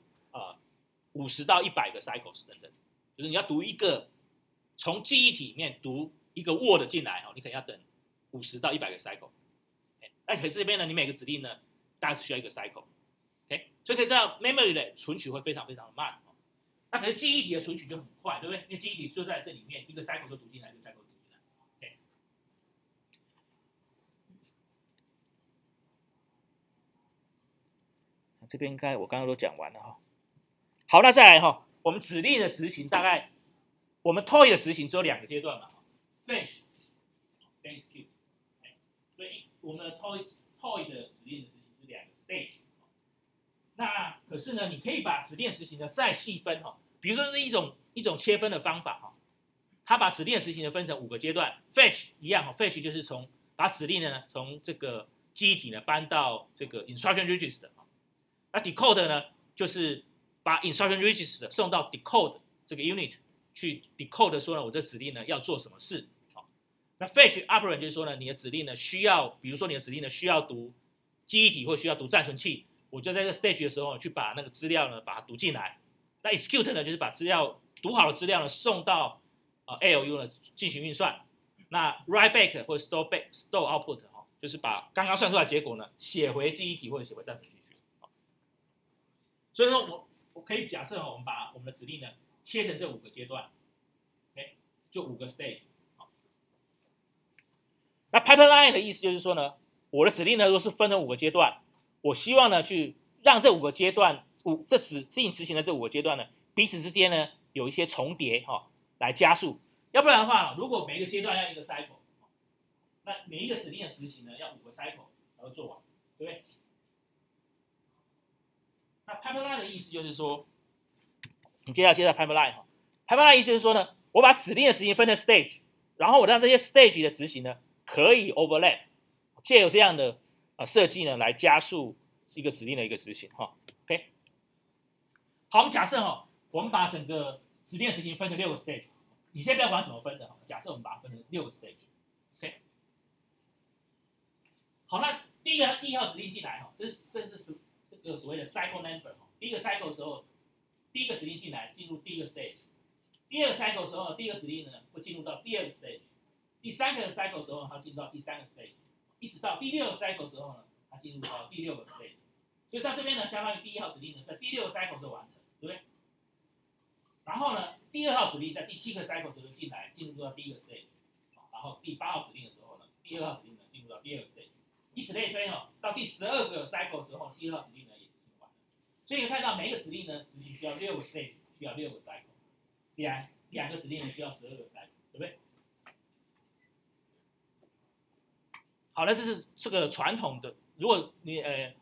50到100个 cycles 等等，就是你要读一个从记忆体里面读一个 word 进来你可能要等50到100个 cycle。那可是这边呢，你每个指令呢，大概是需要一个 cycle。OK， 所以可以知道 memory 的存取会非常非常的慢。那可是记忆体的存取就很快，对不对？因为记忆体就在这里面，一个 cycle 就读进来，一个 cycle 读进来。OK， 这边应该我刚刚都讲完了好，那再来我们指令的执行大概，我们 Toy 的执行只有2个阶段嘛 ，fetch 跟 execute。所以我们的 Toy 的指令的执行是2个 stage。那可是呢，你可以把指令执行的再细分比如说是一种切分的方法它把指令执行的分成5个阶段 ，fetch 一样fetch 就是把指令呢从这个记忆体呢搬到这个 instruction register。那 decode 呢就是把 instruction register 送到 decode 这个 unit 去 decode 说呢我这指令呢要做什么事。那 fetch operand 就是说呢，你的指令呢需要，比如说你的指令呢需要读记忆体或需要读暂存器，我就在这个 stage 的时候去把那个资料呢把它读进来。那 execute 呢就是把资料读好的资料呢送到ALU 呢进行运算。那 write back 或者 store output 就是把刚刚算出来的结果呢写回记忆体或者写回暂存器去。所以说我可以假设我们把我们的指令呢切成这5个阶段 ，OK， 就5个 stage。那 pipeline 的意思就是说呢，我的指令呢都是分成5个阶段，我希望呢去让这5个阶段，这指令执行的这5个阶段呢，彼此之间呢有一些重叠来加速。要不然的话，如果每一个阶段要一个 cycle， 那每一个指令的执行呢要5个 cycle 才会做完，对不对？那 pipeline 的意思就是说，你接下来 pipeline 意思就是说呢，我把指令的执行分成 stage， 然后我让这些 stage 的执行呢可以 overlap， 借由这样的设计呢来加速一个指令的一个执行哈。OK， 好，我们假设我们把整个指令的执行分成6个 stage， 你先不要管怎么分的，假设我们把它分成6个 stage。OK， 好，那第一号指令进来这是这个所谓的 cycle number。第一个 cycle 的时候，第一个指令进来进入第一个 stage， 第二个 cycle 的时候，第一个指令呢会进入到第二个 stage， 第三个 cycle 的时候它进入到第三个 stage， 一直到第6个 cycle 的时候呢，它进入到第6个 stage。所以到这边呢，相当于第一号指令呢在第6个 cycle 的时候完成，对不对？然后呢，第2号指令在第7个 cycle 的时候进来，进入到第1个 stage， 然后第8号指令的时候呢，第2号指令呢进入到第2个 stage， 以此类推到第12个 cycle 的时候，第2号指令呢也执行完了。所以你看到每一个指令呢执行需要6个 stage， 需要6个 cycle， 两个指令呢需要12个 cycle， 对不对？好，那这是这个传统的，如果你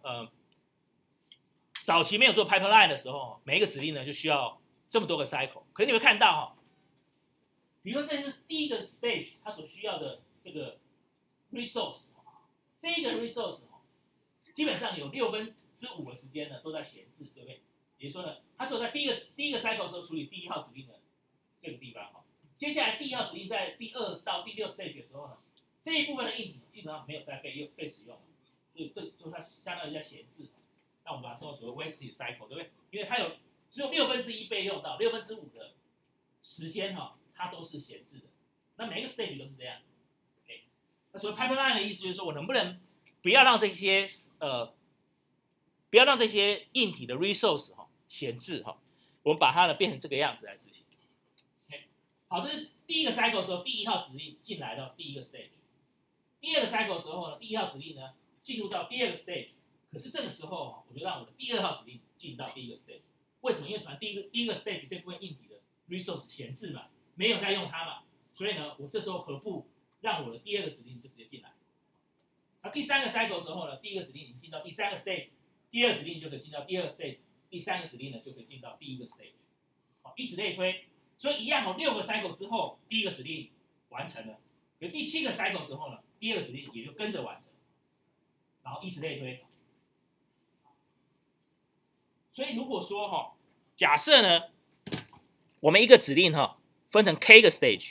早期没有做 pipeline 的时候，每一个指令呢就需要这么多个 cycle。可是你会看到比如说这是第一个 stage 它所需要的这个 resource， 这个 resource 基本上有5/6的时间呢都在闲置，对不对？也就是说呢，它只有在第一个 cycle 的时候处理第1号指令的这个地方接下来第1号指令在第2到第6 stage 的时候呢，这一部分的硬体基本上没有再被使用了，所以这就是它相当于在闲置。那我们把它称为所谓 wasted cycle， 对不对？因为它只有1/6被用到，5/6的时间它都是闲置的。那每一个 stage 都是这样。OK， 那所谓 pipeline 的意思就是说我能不能不要让这些硬体的 resource 闲置我们把它呢变成这个样子来执行。OK， 好，这是第一个 cycle 的时候，第1号指令进来到第一个 stage。第2个 cycle 的时候呢，第1号指令呢进入到第2个 stage。可是这个时候，我就让我的第2号指令进到第1个 stage。为什么？因为反正第一个 stage 这部分硬体的 resource 闲置嘛，没有在用它嘛，所以呢，我这时候何不让我的第2个指令就直接进来？那第3个 cycle 的时候呢，第1个指令已经进到第3个 stage， 第2个指令就可以进到第2个 stage， 第3个指令呢就可以进到第1个 stage， 以此类推。所以一样6个 cycle 之后，第1个指令完成了，可第7个 cycle 的时候呢，第2个指令也就跟着完成，然后以此类推。所以如果说假设呢，我们一个指令分成 k 个 stage，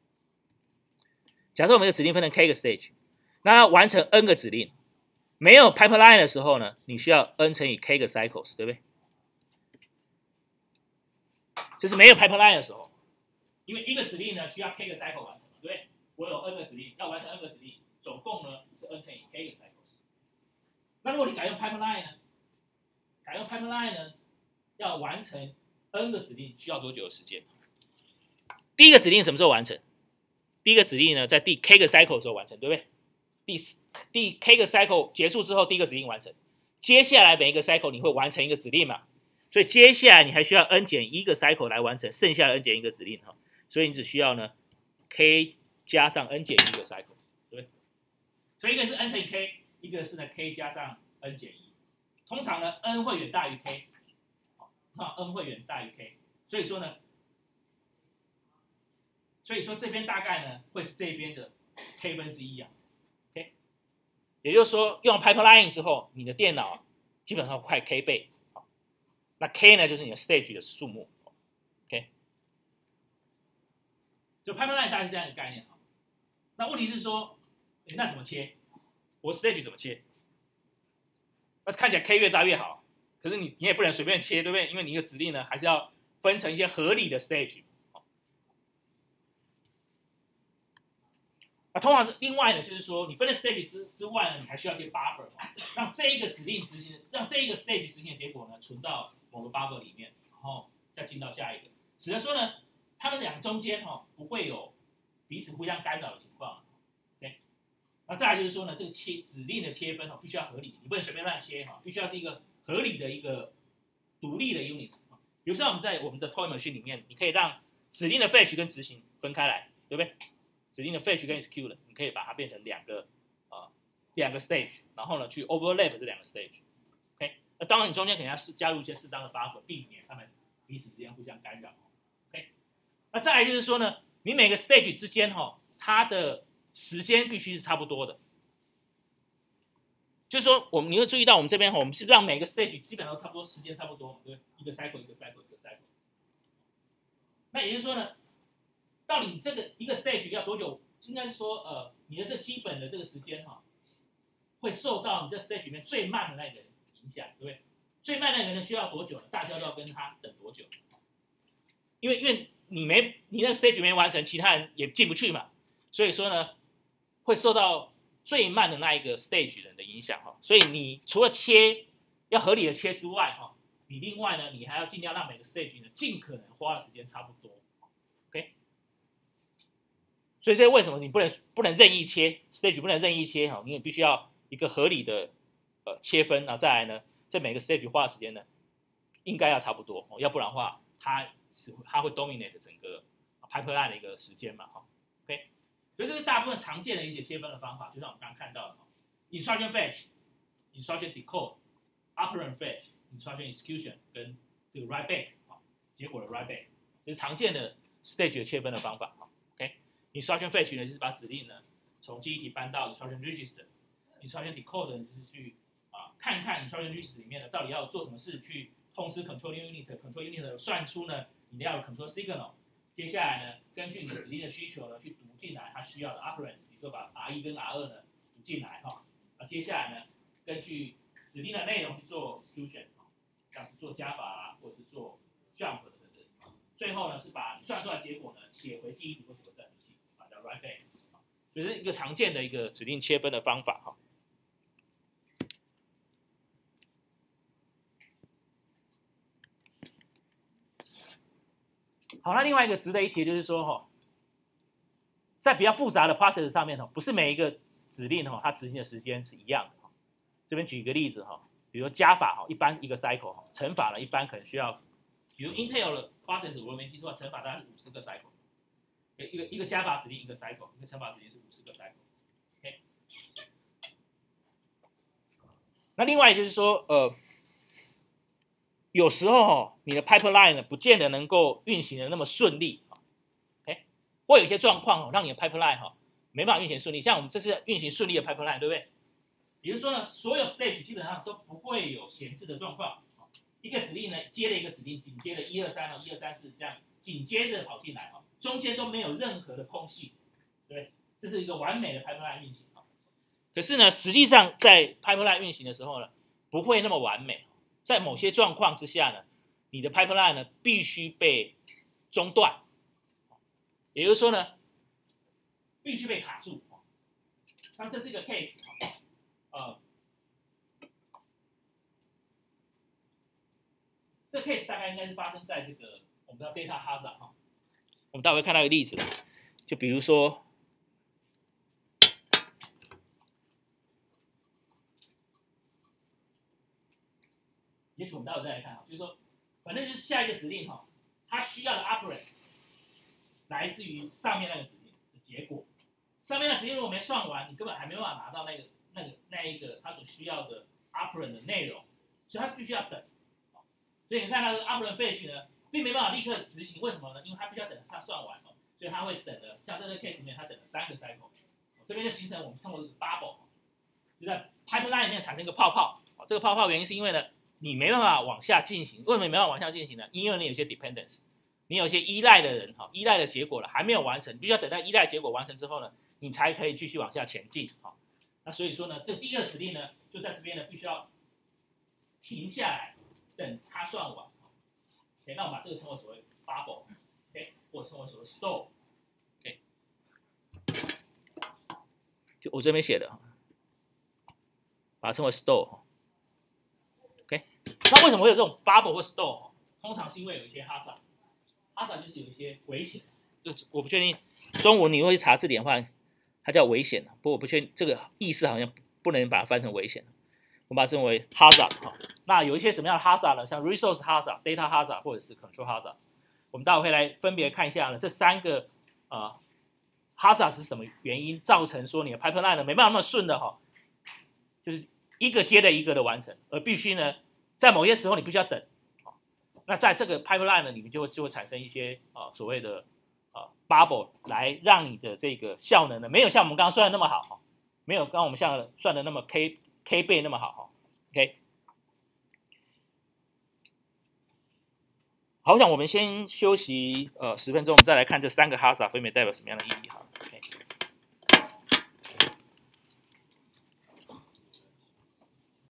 假设我们一个指令分成 k 个 stage， 那要完成 n 个指令，没有 pipeline 的时候呢，你需要 n 乘以 k 个 cycles， 对不对？这是没有 pipeline 的时候，因为一个指令呢需要 k 个 cycle 完成，对不对？我有 n 个指令，要完成 n 个指令，总共呢是 n 乘以 k 个 cycles。那如果你改用 pipeline 呢？改用 pipeline 呢，要完成 n 个指令需要多久的时间？第一个指令什么时候完成？第一个指令呢，在第 k 个 cycle 的时候完成，对不对？第 k 个 cycle 结束之后，第一个指令完成。接下来每一个 cycle 你会完成一个指令嘛？所以接下来你还需要 n 减1个 cycle 来完成剩下的 n 减1个指令所以你只需要呢 k 加上 n 减1个 cycle， 对不对？所以一个是 n 乘以 k， 一个是呢 k 加上 n 减1。通常呢 n 会远大于 k， n 会远大于 k， 所以说这边大概呢会是这边的 k 分之一OK， 也就是说用 pipeline 之后，你的电脑基本上快 k 倍，那 k 呢就是你的 stage 的数目 ，OK， 就 pipeline 大概是这样一个概念那问题是说，那怎么切？我 stage 怎么切？那看起来 k 越大越好，可是你也不能随便切，对不对？因为你一个指令呢，还是要分成一些合理的 stage。通常是另外的，就是说你分了 stage 之外呢，你还需要一些 buffer， 让这一个指令执行，让这一个 stage 执行的结果呢存到某个 buffer 里面，然后再进到下一个，使得说呢，它们两中间不会有彼此互相干扰的情况。那再来就是说呢，这个指令的切分必须要合理，你不能随便乱切必须要是一个合理的一个独立的 unit。比如说我们在我们的 toy machine 里面，你可以让指令的 fetch 跟执行分开来，对不对？指令的 fetch 跟 execute， 你可以把它变成两个 stage， 然后呢去 overlap 这两个 stage。OK， 那当然你中间肯定要加入一些适当的 buffer， 避免它们彼此之间互相干扰。OK， 那再来就是说呢，你每个 stage 之间它的时间必须是差不多的。 就是说你会注意到我们这边我们是让每个 stage 基本上差不多时间差不多，对，一个 cycle 一个 cycle 一个 cycle。那也就是说呢，到底这个一个 stage 要多久？应该是说你的这基本的这个时间会受到你这 stage 里面最慢的那个人影响，对不对？最慢的那个人需要多久呢？大家都要跟他等多久？因为你那个 stage 没完成，其他人也进不去嘛，所以说呢，会受到最慢的那一个 stage 人的影响所以你除了要合理的切之外你另外呢，你还要尽量让每个 stage 呢尽可能花的时间差不多 ，OK？ 所以这为什么你不能任意切 stage 不能任意切你也必须要一个合理的切分，然后再来呢，这每个 stage 花的时间呢应该要差不多要不然的话它会 dominate 整个 pipeline 的一个时间嘛，OK？ 所以这是大部分常见的一些切分的方法，就像我们刚刚看到的 instruction fetch、instruction decode、operand fetch、instruction execution 跟这个 write back 结果的 write back， 这是常见的 stage 的切分的方法，OK？Instruction fetch 呢，就是把指令呢从记忆体搬到 instruction register。Instruction decode 呢，就是去看看 instruction register 里面呢到底要做什么事，去通知 controlling unit，control unit 算出呢你要的 control signal。接下来呢，根据你指令的需求呢，去读进来它需要的 operands， 比如说把 R1 跟 R2 呢读进来接下来呢，根据指令的内容去做 execution， 像是做加法或者是做 jump 等等。最后呢，是把算出来的结果呢写回记忆体或写回暂存器，叫 write back。这是一个常见的一个指令切分的方法好，那另外一个值得一提就是说在比较复杂的 process 上面不是每一个指令它执行的时间是一样的这边举一个例子比如说加法一般一个 cycle 乘法呢一般可能需要，比如 Intel 的 process 我没记错，乘法大概是50个 cycle， 一个加法指令一个 cycle， 一个乘法指令是50个 cycle。OK， 那另外就是说有时候你的 pipeline 呢不见得能够运行的那么顺利，OK， 会有一些状况让你的 pipeline 没办法运行顺利，像我们这是运行顺利的 pipeline， 对不对？比如说呢，所有 stage 基本上都不会有闲置的状况，一个指令呢接了一个指令，紧接着1、2、3、1、2、3、4这样紧接着跑进来中间都没有任何的空隙，对不对？这是一个完美的 pipeline 运行可是呢，实际上在 pipeline 运行的时候呢，不会那么完美，在某些状况之下呢，你的 pipeline 呢必须被中断，也就是说呢，必须被卡住。那这是一个 case，这个 case 大概应该是发生在这个我们叫 data hazard 我们待会会看到一个例子，就比如说，也许我们待会再来看就是说，反正就是下一个指令它需要的 operand 来自于上面那个指令的结果，上面的指令如果没算完，你根本还没办法拿到那一个它所需要的 operand 的内容，所以它必须要等。所以你看它的 operand fetch 呢，并没办法立刻执行，为什么呢？因为它必须要等它算完所以它会等了，像这个 case 里面，它等了3个 cycle，这边就形成我们称为 bubble， 就在 pipeline 里面产生一个泡泡。这个泡泡原因是因为呢，你没办法往下进行，为什么没办法往下进行呢？因为你有些 dependence， 你有些依赖的人依赖的结果了还没有完成，你必须要等到依赖结果完成之后呢，你才可以继续往下前进那所以说呢，这第一个指令呢，就在这边呢，必须要停下来，等它算完。OK， 那我们把这个称为所谓 bubble，OK， 或者称为所谓 store，OK， 就我这边写的，把它称为 store，OK， 那为什么会有这种 bubble 或 store？ 通常是因为有一些 hazard 就是有一些危险，就我不确定中文你会查字典的话，它叫危险，不过我不确定这个意思好像不能把它翻成危险，我们把它称为 hazard 那有一些什么样的 hazard 呢？像 resource hazard、data hazard 或者是 control hazard， 我们待会会来分别看一下呢，这3个hazard 是什么原因造成说你的 pipeline 呢没办法那么顺的就是一个接着一个的完成，而必须呢在某些时候你必须要等那在这个 pipeline 呢里面就会产生一些所谓的bubble 来让你的这个效能呢没有像我们刚刚算的那么好，没有刚刚我们算的那么 K 倍那么好哈。OK， 好，我想我们先休息10分钟，我们再来看这3个哈萨分别代表什么样的意义哈。